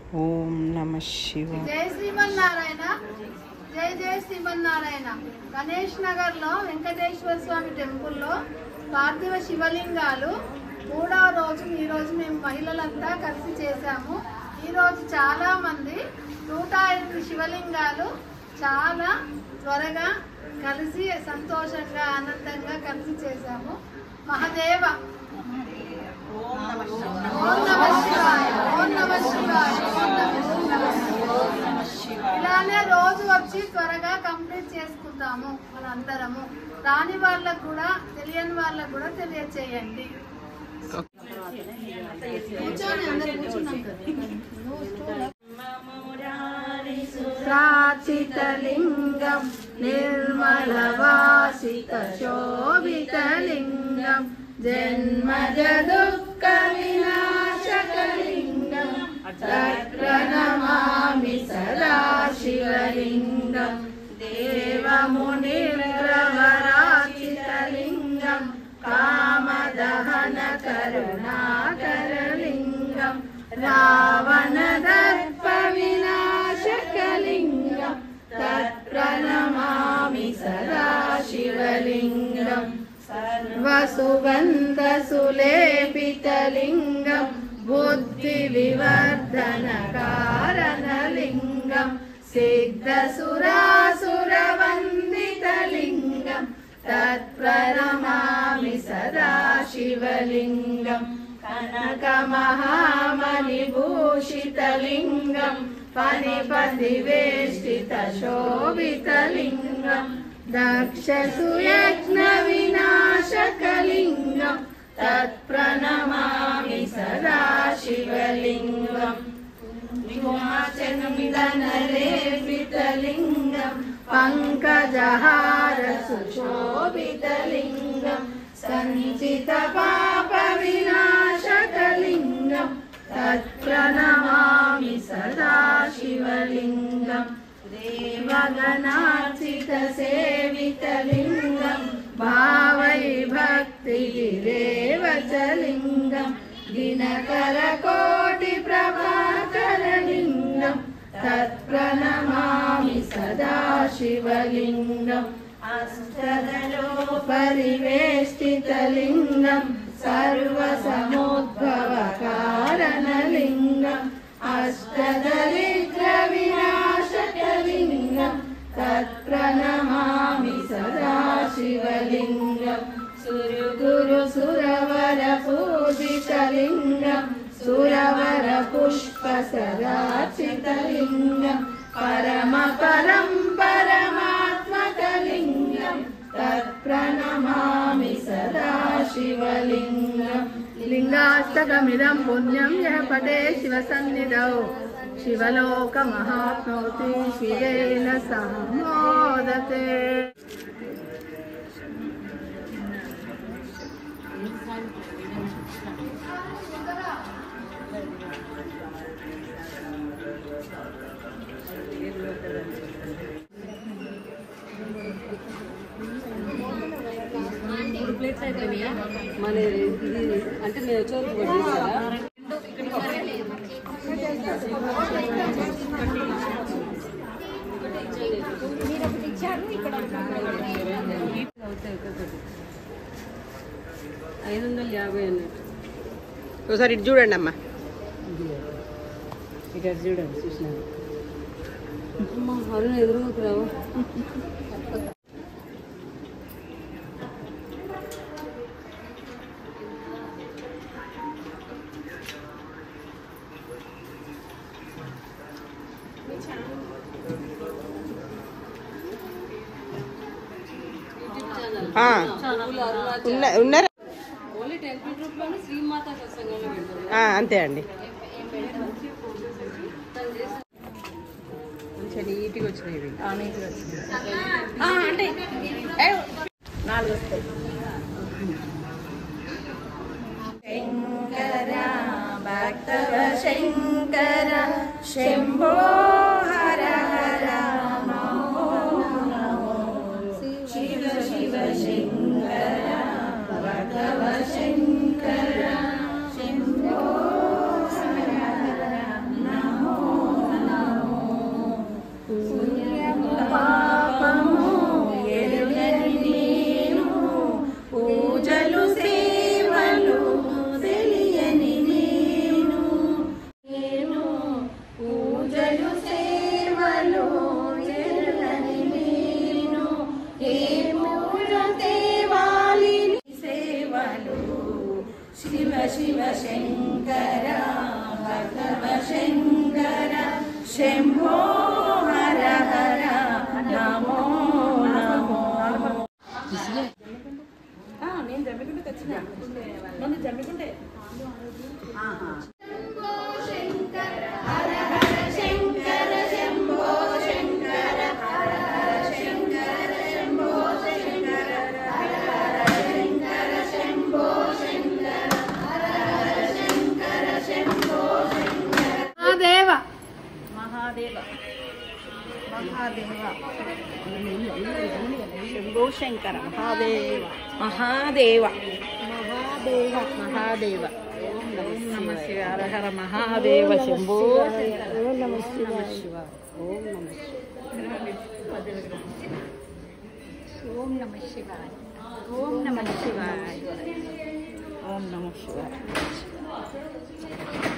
ఓం నమః శివాయ. జై శ్రీమన్నారాయణ. జై జై శ్రీమన్నారాయణ. గణేష్ నగర్లో వెంకటేశ్వర స్వామి టెంపుల్లో పార్థివ శివలింగాలు 3వ రోజు ఈరోజు మేము మహిళలంతా కలిసి చేశాము. ఈరోజు చాలామంది 108 శివలింగాలు చాలా త్వరగా కలిసి సంతోషంగా ఆనందంగా కలిసి చేశాము. మహాదేవ ఓం నమః శివాయ. ఓం నమః శివాయ. ఇలానే రోజు వచ్చి త్వరగా కంప్లీట్ చేసుకుంటాము మనందరము. రాని వాళ్ళకు కూడా తెలియని వాళ్ళకు కూడా తెలియచేయండి. ప్రాచితలింగం నిర్మలవాసిత శోభితలింగం జన్మజ దుఃఖ వినాశకలింగం తత్ప్రణమామి సదా శివలింగం దేవమునిర్వ్రవరాచితలింగం కామదహన కరుణాకరలింగం రావణదర్ప వినాశకలింగం తత్ప్రణమామి సదా శివలింగం సర్వసుగంధసులేపితలింగం బుద్ధి వివర్ధన కారణలింగం సిద్ధసురాసురవందితలింగం తత్ప్రణమామి సదా శివలింగం కనకమహామణిభూషితలింగం ఫణిపతివేష్టిత శోభితలింగం దక్షసుయజ్ఞ వినాశకలింగం తత్ప్రణమామి సదా శివలింగం విమోచనమిదనలేపితలింగం పంకజహార సుశోభితలింగం సంచిత పాప వినాశకలింగం తత్ప్రణమామి సదా శివలింగం దేవగణార్చిత సేవితలింగం భావై భక్తి గిరేవచలింగం దినకర కోటి ప్రభాకరలింగం తత్ప్రణమామి సదా శివలింగం అష్టదలో పరివేష్టితలింగం సర్వసముద్భవ కారణలింగం అష్టదరిద్ర వినాశకలింగం తత్ప్రణమామి సదా శివలింగం సురగురు సురవర పూజితలింగం సురవర పుష్ప సదార్చితలింగం పరమ పరం పరమాత్మకలింగం తత్ప్రణమామి సదా శివలింగం లింగాష్టకమిదం పుణ్యం యః పఠే శివసన్నిధౌ శివలోకమహాప్నోతి శివేన సమ్మోదతే. ప్లేట్స్ అయిపోయినాయా మన ఇది అంటే నేను వచ్చేవరకు పట్టేస్తారా ఇక్కడ 550 అన్నట్టు. ఒకసారి ఇటు చూడండి అమ్మా. ఇక్కడ చూడండి చూసినాను అమ్మ అరుణ ఎదురుకు రావు. ఉన్నారా? ఓన్లీ 10 రూపీస్లోనే శ్రీమాత సత్సంగంలో పెడతారు. అంతే అండి. మంచిగా నీట్గా వచ్చినాయి. అంటే 4 వస్తాయి. శంకర భక్తవ శంకర శంభో హర హర నమో నమో శివ శివ శంకర భక్తవ శంకర శంభో హర హర నమో శంభో హర హర నమో నమో. నేను జమ్మికుంటే తెచ్చిన నన్ను జమ్మికుంటే మహాదేవ శంభో శంకర మహాదేవ మహాదేవ మహాదేవ మహాదేవ. ఓం నమ శివాయ. హర హర మహాదేవ. శంభో ఓం నమ శివాయ. ఓం నమ ఓం నమ శివాయ. ఓం నమ శివాయ. ఓం నమ శివాయ.